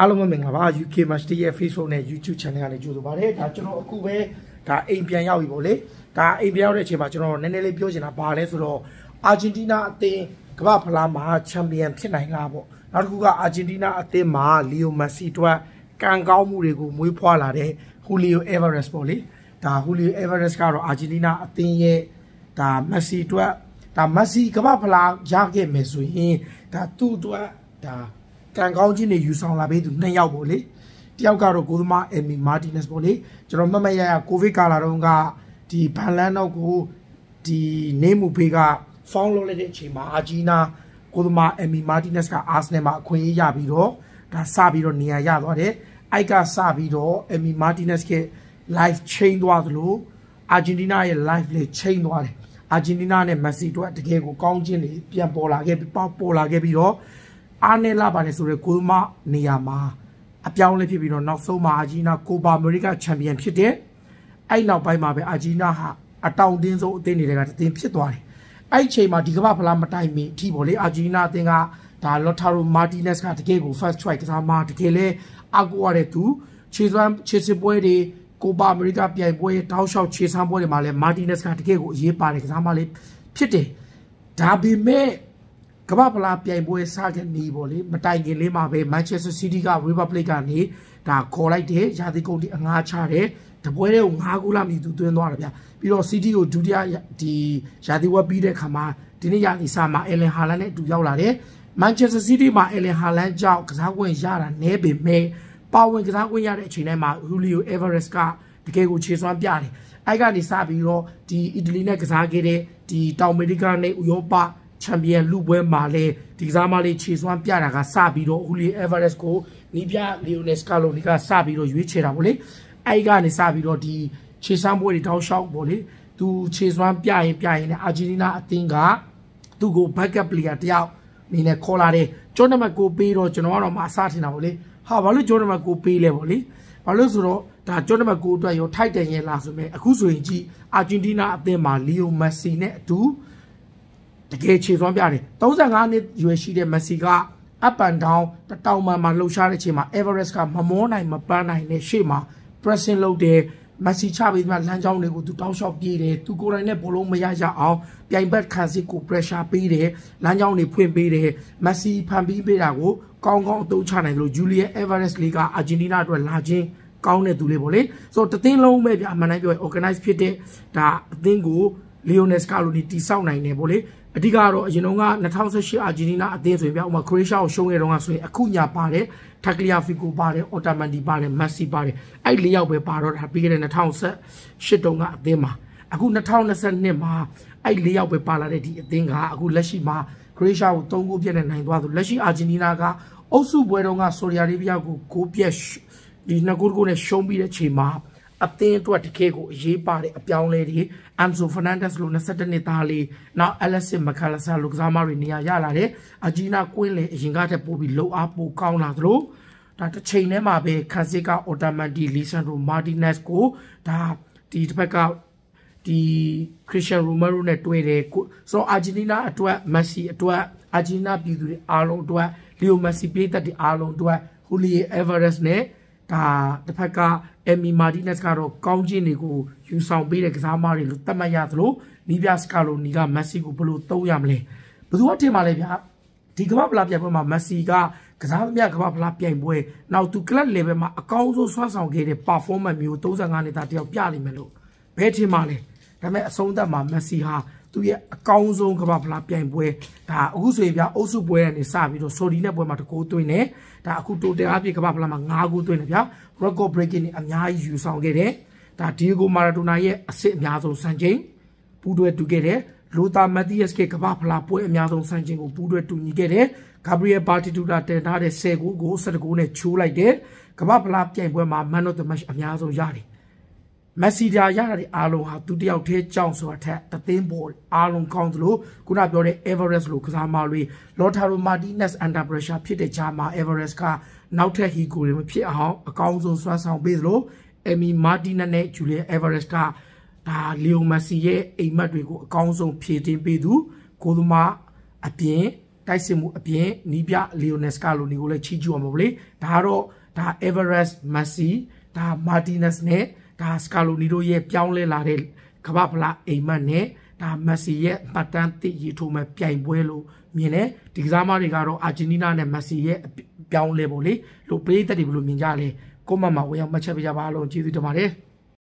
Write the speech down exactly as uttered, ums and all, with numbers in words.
အားလုံးပဲမင်္ဂလာပါ U K Match ရဲ့ Facebook နဲ့ YouTube Channel ကနေကြိုဆိုပါရစေဒါကျွန်တော်အခုပဲဒါအိမ်ပြန်ရောက်ပြီပေါ့လေဒါအိမ်ပြန်ရောက်တဲ့အချိန်မှာကျွန်တော်နည်းနည်းလေးပြောချင်တာဘာလဲဆိုတော့အာဂျင်တီးနားအသင်းကမ္ဘာဖလားမှာချန်ပီယံဖြစ်နိုင်လားပေါ့နောက်တစ်ခုကအာဂျင်တီးနားအသင်းမှာလီယိုမက်ဆီတို့ကံကောင်းမှုတွေကိုမွေးဖွားလာတဲ့ဟူလီယိုအေဗာရက်စ်ပေါ့လေဒါဟူလီယိုအေဗာရက်စ်ကတော့အာဂျင်တီးနားအသင်းရဲ့ဒါမက်ဆီတို့ဒါမက်ဆီကမ္ဘာဖလားရခဲ့မယ်ဆိုရင်ဒါသူ့အတွက်ဒါကံကောင်းခြင်းတွေယူဆောင်လာပေးသူနှစ်ယောက်ပေါ့လေတယောက်ကတော့ကိုသမားအမီမာတီနက်စ်ပေါ့လေကျွန်တော်မမရရကိုဗစ်ကာလာတုန်းကဒီဘန်လန်တော့ကိုဒီနေမှုဖေးကဖောင်းလုပ်လိုက်တဲ့အချိန်မှာအာဂျီနာကိုသမားအမီမာတီနက်စ်ကအာဆနယ်မှာအခွင့်အရေးရပြီးတော့ဒါစပြီးတော့နေရာရသွားတယ်အိုက်ကစပြီးတော့အမီမာတီနက်စ်က live chain သွားသလိုအာဂျင်တီးနားရဲ့ live လေး chain သွားတယ်အာဂျင်တီးနားနဲ့မက်ဆီတို့တကယ်ကိုကောင်းခြင်းတွေပြန်ပေါ်လာခဲ့ပြီးပေါ်လာခဲ့ပြီးတော့အားနဲ့လာပါတယ်ဆိုတော့ကိုမနေရာမှာအပြောင်းလဲဖြစ်ပြီးတော့နောက်ဆုံးမှာအာဂျီနာကိုပါအမေရိကချန်ပီယံဖြစ်တဲ့အဲ့နောက်ပိုင်းမှာပဲအာဂျီနာဟာအတောင်တင်းဆုံးအသင်းတွေကတသင်းဖြစ်သွားတယ်အဲ့ချိန်မှာဒီကမ္ဘာဖလားမတိုင်မီအထိပေါ့လေအာဂျီနာအသင်းကဒါလော်တာရိုမာတီနက်စ်ကတကယ်ကို first choice ကစားမှာတကယ်လဲအကူရတဲ့သူခြေစွမ်းခြေစစ်ပွဲတွေကိုပါအမေရိကပြိုင်ပွဲတောက်လျှောက်ခြေစမ်းပွဲတွေမှာလဲမာတီနက်စ်ကတကယ်ကိုအရေးပါတယ်ကစားမလေးဖြစ်တယ်ဒါပေမဲ့ကမ္ဘာဖလားပြိုင်ပွဲစခဲ့နေပေါ့လေမတိုင်ခင်လေးမှာပဲ Manchester City က River Plate ကနေဒါခေါ်လိုက်တယ်ရာသီကုန်တီအငှားချတယ်တပွဲတဲ့ကို၅ခုလာမြည်သူသွင်းသွားတယ်ဗျပြီးတော့ City ကိုဒုတိယဒီရာသီဝက်ပြီးတဲ့ခါမှာဒီနေ့ရာသီစမှာ Erling Haaland နဲ့အတူရောက်လာတယ် Manchester City မှာ Erling Haaland ကြောင့်ကစားခွင့်ရတာနည်းပေမဲ့ပါဝင်ကစားခွင့်ရတဲ့အချိန်တိုင်းမှာ Julio Alvarez ကတကယ်ကိုခြေစွမ်းပြတယ်အဲ့ကနေစပြီးတော့ဒီအီတလီနဲ့ကစားခဲ့တဲ့ဒီတောင်အမေရိကနဲ့ဥရောပချန်ပီယံလူပွဲမှာလေဒီကစားမလေးခြေစွမ်းပြတာကစပြီးတော့ဟူလီအေဗာရက်စ်ကိုနီးပြလီယိုနယ်စကာလိုနီကစပြီးတော့ရွေးချယ်တာပေါ့လေအဲ့ကနေစပြီးတော့ဒီခြေစွမ်းပွဲတွေတောက်လျှောက်ပေါ့လေသူခြေစွမ်းပြရင်ပြရင်လည်းအာဂျင်တီးနားအသင်းကသူ့ကို backup player တယောက်အနေနဲ့ခေါ်လာတယ်ဂျွန်နမတ်ကိုပေးတော့ကျွန်တော်ကတော့မအစားထင်တာပေါ့လေဟာဘာလို့ဂျွန်နမတ်ကိုပေးလဲပေါ့လေဘာလို့ဆိုတော့ဒါဂျွန်နမတ်ကိုအတွက်ရောထိုက်တယ်ရဲ့လားဆိုမဲ့အခုဆိုရင်ကြည့်အာဂျင်တီးနားအသင်းမှာလီယိုမက်ဆီနဲ့အတူတကယ်ခြေစွမ်းပြတယ်၃၅နှစ်ရွယ်ရှိတဲ့မက်ဆီက up and down တတောင်မှမှာလှုပ်ရှားတဲ့အချိန်မှာ Everest ကမမောနိုင်မပန်းနိုင်တဲ့ရှေ့မှာ pressing လုပ်တယ်မက်ဆီချပြီးမှလမ်းကြောင်းတွေကိုသူတောက်လျှောက်ပြေးတယ်သူကိုယ်တိုင်နဲ့ဘောလုံးမရရအောင်ပြိုင်ဘက်ခံစစ်ကို pressure ပေးတယ်လမ်းကြောင်းတွေဖွင့်ပေးတယ်မက်ဆီဖန်ပြီးပေးတာကိုကောင်းကောင်းအသုံးချနိုင်တယ်လို့ Julian Alvarez လေးကအာဂျင်တီးနားအတွက်လာချင်းကောင်းတဲ့သူလေးပေါ့လေဆိုတော့တသင်းလုံးပဲဗျအမှန်တမ်းပြောရင် organize ဖြစ်တဲ့ဒါအသင်းကို Lionel Scaloni တီဆောက်နိုင်တယ်ပေါ့လေအဓိကတော့အရင်တုန်းက၂၀၁၈အာဂျင်တီးနားအသင်းဆိုရင်ဗျဥပမာခရိုအေးရှားကိုရှုံးခဲ့တုန်းကဆိုရင်အခုညာပါတယ်ထက်ကလီယာဖီကိုပါတယ်အော်တာမန်ဒီပါတယ်မက်ဆီပါတယ်အဲ့လေးယောက်ပဲပါတော့တာပြီးခဲ့တဲ့၂၀၁၈တုန်းကအသင်းမှာအခု၂၀၂၂မှာအဲ့လေးယောက်ပဲပါလာတဲ့ဒီအသင်းကအခုလက်ရှိမှာခရိုအေးရှားကို၃ဂိုးပြတ်နဲ့နိုင်သွားသူလက်ရှိအာဂျင်တီးနားကအုပ်စုပွဲတုန်းကဆော်ဒီအာရေဗျကိုဂိုးပြတ်ဒီနှစ်ဂိုးကိုနဲ့ရှုံးပြီးတဲ့ချိန်မှာအသင်းအတွက်တကယ်ကိုအရေးပါတဲ့အပြောင်းလဲတွေအန်ဆိုဖာနန်ဒက်စ်လို၂၁နှစ်သားလေးနောက်အလက်ဆစ်မကာလာဆာလိုကစားမတွေနေရာရလာတယ်အာဂျီနာကွင်းလေအရင်ကတည်းပို့ပြီးလှုပ်အားပိုကောင်းလာသလိုဒါတစ်ချိန်ထဲမှာပဲခန်စစ်ကအော်တာမန်ဒီလီဆန်ဒရိုမာတီနက်စ်ကိုဒါဒီတစ်ဖက်ကဒီခရစ်ရှန်ရိုမရိုနဲ့တွေ့တယ်ဆိုတော့အာဂျင်တီးနားအတွက်မက်ဆီအတွက်အာဂျင်တီးနားပြည်သူတွေအားလုံးအတွက်လီယိုမက်ဆီပြည်သက်တွေအားလုံးအတွက်ဟူလီယေအေဗာရက်စ်နဲ့ဒါတစ်ဖက်ကအမီမာတီနက်စ်ကတော့ကောင်းခြင်းတွေကိုယူဆောင်ပေးတဲ့ကစားမတွေလို့သတ်မှတ်ရသလိုနီးပြစကာလိုနီကမက်ဆီကိုဘယ်လိုသုံးရမလဲဘယ်သူကထင်ပါလဲဗျာဒီကမ္ဘာဖလားပြိုင်ပွဲမှာမက်ဆီကကစားသမျှကမ္ဘာဖလားပြိုင်ပွဲနောက်သူကလပ် level မှာအကောင်းဆုံးဆွမ်းဆောင်ခဲ့တဲ့ performance မျိုး၃၅နှစ်သားတယောက်ပြလိမ့်မယ်လို့ဘယ်ထင်ပါလဲဒါပေမဲ့အဆုံးသတ်မှာမက်ဆီဟာသူရဲ့အကောင်းဆုံးကမ္ဘာဖလားပြိုင်ပွဲဒါအခုဆိုရင်ဗျာအုပ်စုပွဲကနေစပြီးတော့ဆော်ဒီနဲ့ပွဲမှာတကိုးသွင်းတယ်ဒါအခုတိုတယ်အပြည့်ကမ္ဘာဖလားမှာ၅ဂိုးသွင်းတယ်ဗျာ record breaking နဲ့အများကြီးယူဆောင်ခဲ့တယ်ဒါဒီယိုဂိုမာရာဒိုနာရဲ့အစစ်အများဆုံးစံချိန်ပူးတွဲတူခဲ့တယ်လိုတာမက်တီးယက်စ်ကကမ္ဘာဖလားပွဲအများဆုံးစံချိန်ကိုပူးတွဲတူညီခဲ့တယ်ဂါဘရီယယ်ဘာတီတူတာတင်ထားတဲ့၁၀ဂိုးကို၁၁ဂိုးနဲ့ချိုးလိုက်တယ်ကမ္ဘာဖလားပြိုင်ပွဲမှာ man of the match အများဆုံးရတယ်မက်ဆီဒါရတဲ့အားလုံးဟာသူတယောက်တည်းကြောင်းဆိုတာထက်တသင်းပေါ်အားလုံးကောင်းသလိုခုနပြောတဲ့ Everest လိုကစားမတွေ Lautaro Martinez under pressure ဖြစ်တဲ့ဂျာမာ Everest ကနောက်ထပ်ဟီကိုတွေမဖြစ်အောင်အကောင်းဆုံးစွမ်းဆောင်ပေးသလို Emi Martinez နဲ့ Julian Alvarez ကဒါလီယိုမက်ဆီရဲ့အိမ်မက်တွေကိုအကောင်းဆုံးဖြည့်တင်းပေးသူကိုသမားအပြင်တိုက်စစ်မှုအပြင်နီးပြလီယိုနက်စကာလိုနီကိုလည်းချီးကျူးအောင်ပါလေဒါကတော့ဒါ Everest Messi ဒါ Martinez နဲ့ဒါ Scaloni တို့ရဲ့ပြောင်းလဲလာတဲ့ကမ္ဘာဖလားအိမ်မက်နဲ့ဒါ Messi ရဲ့မှတ်တမ်းသစ်ရည်ထိုးမဲ့ပြိုင်ပွဲလို့မြင်တယ်ဒီကစားမတွေကတော့ Argentina နဲ့ Messi ရဲ့ပြောင်းလဲပေါ့လေလို့ပရိသတ်တွေဘယ်လိုမြင်ကြလဲကွန်မန့်မှာဝင်ရောက်မှတ်ချက်ပေးကြပါလို့ကျေးဇူးတင်ပါတယ်